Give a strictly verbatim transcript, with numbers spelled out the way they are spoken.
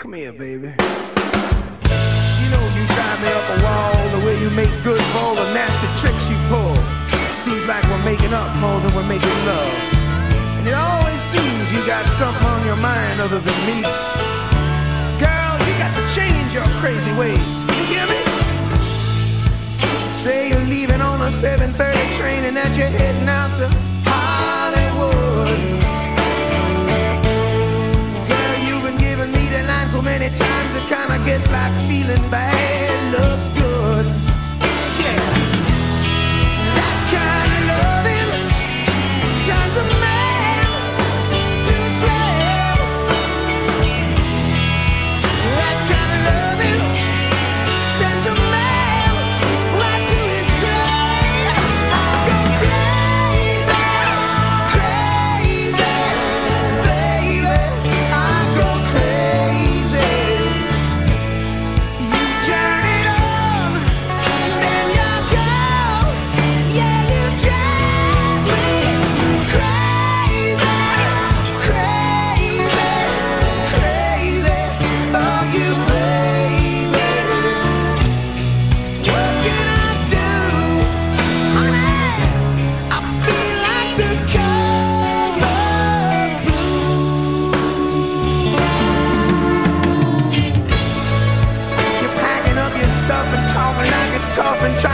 Come here, baby. You know you drive me up a wall, the way you make good for all the nasty tricks you pull. Seems like we're making up more than we're making love. And it always seems you got something on your mind other than me. Girl, you got to change your crazy ways. You hear me? Say you're leaving on a seven thirty train and that you're heading out to Hollywood. Girl, you've been giving me the line so many times it kinda gets like feeling bad looks good. Yeah, that kind of loving turns a man to a slave. That kind of loving sends a man right to his grave. I go crazy, crazy, baby. I go crazy. You turn it on, then you go. Yeah, you drive me crazy, crazy, crazy. Oh, you baby. What can I do, honey? I feel like the color blue. You're packing up your stuff and talking like it's tough and trying